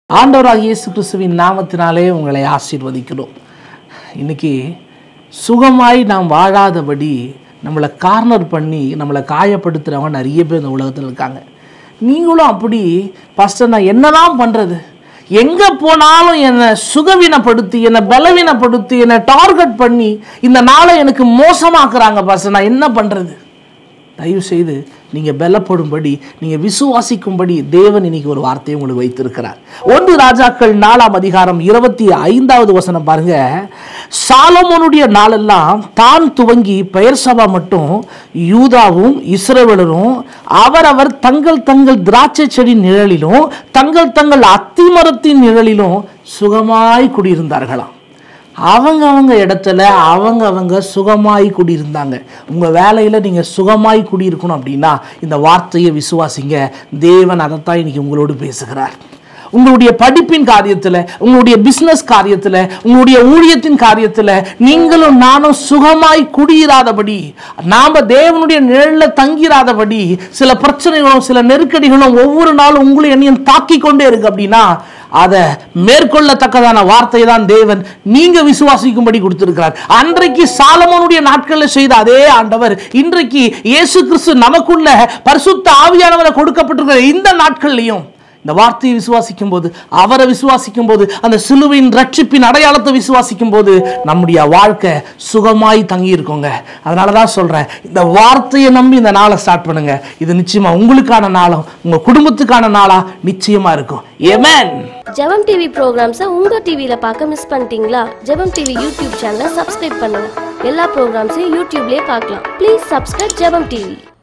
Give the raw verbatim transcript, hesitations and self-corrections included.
ஆண்டவராகிய இயேசு கிறிஸ்துவின் நாமத்தினாலே உங்களை ஆசீர்வதிக்கிறோம். இன்னைக்கு சுகமாய் நாம் வாழாதபடி நம்மளை கார்னர் பண்ணி நம்மளை காயப்படுத்துகிறவங்க நிறைய பேர் இந்த உலகத்தில் இருக்காங்க. நீங்களும் அப்படி ஃபஸ்ட்டு நான் என்னதான் பண்ணுறது, எங்கே போனாலும் என்னை சுகவீனப்படுத்தி என்னை பலவீனப்படுத்தி என்னை டார்கெட் பண்ணி இந்த நாளை எனக்கு மோசமாக்குறாங்க பாஸ்டர், நான் என்ன பண்ணுறது? தயவு செய்து நீங்கள் பலப்படும்படி நீங்கள் விசுவாசிக்கும்படி தேவன் இன்னைக்கு ஒரு வார்த்தையை உங்களுக்கு வைத்திருக்கிறார். ஒன்று ராஜாக்கள் நாலாம் அதிகாரம் இருபத்தி ஐந்தாவது வசனம் பாருங்க. சாலமோனுடைய நாளெல்லாம் தான் துவங்கி பெயர்சபா மட்டும் யூதாவும் இஸ்ரவேலரும் அவரவர் தங்கள் தங்கள் திராட்சை செடி நிழலிலும் தங்கள் தங்கள் அத்திமரத்தின் நிழலிலும் சுகமாய் குடியிருந்தார்களாம். அவங்க அவங்க இடத்துல அவங்க அவங்க சுகமாய் குடியிருந்தாங்க. உங்கள் வேலையில் நீங்கள் சுகமாய் குடியிருக்கணும் அப்படின்னா இந்த வார்த்தையை விசுவாசிங்க. தேவன் அதைத்தான் இன்னைக்கு உங்களோடு பேசுகிறார். உங்களுடைய படிப்பின் காரியத்தில், உங்களுடைய பிஸ்னஸ் காரியத்தில், உங்களுடைய ஊழியத்தின் காரியத்தில் நீங்களும் நானும் சுகமாய் குடியிராதபடி, நாம் தேவனுடைய நிழலில் தங்கிராதபடி சில பிரச்சனைகளும் சில நெருக்கடிகளும் ஒவ்வொரு நாளும் உங்களை என்னையும் தாக்கி கொண்டே இருக்கு அப்படின்னா அதை மேற்கொள்ளத்தக்கதான வார்த்தையை தான் தேவன் நீங்க விசுவாசிக்கும்படி கொடுத்திருக்கிறார். அன்றைக்கு சாலமோனுடைய நாட்களில் செய்த அதே ஆண்டவர் இன்றைக்கு இயேசு கிறிஸ்து நமக்குள்ள பரிசுத்த ஆவியானவரை கொடுக்கப்பட்டிருக்கிற இந்த நாட்கள்லையும் இந்த வார்த்தையை விசுவாசிக்கும் போது, அவரை விசுவாசிக்கும் போது, அந்த சிலுவையின் ரட்சிப்பின் அடையாளத்தை விசுவாசிக்கும் போது நம்முடைய வாழ்க்கை சுகமாய் தங்கி இருக்கோங்க. அதனால தான் சொல்றேன், இந்த வார்த்தையை நம்பி இந்த நாளை ஸ்டார்ட் பண்ணுங்க. இது நிச்சயமா உங்களுக்கான நாளும் உங்க குடும்பத்துக்கான நாளா நிச்சயமா இருக்கும். ஆமென். ஜெபம் டிவி ப்ரோக்ராம்ஸை உங்க டிவியில பார்க்க மிஸ் பண்ணிட்டீங்களா? ஜெபம் டிவி யூடியூப் சேனலை சப்ஸ்கிரைப் பண்ணுங்க. எல்லா ப்ரோக்ராம்ஸையும் யூடியூப்லயே பார்க்கலாம். Please subscribe Jebam TV.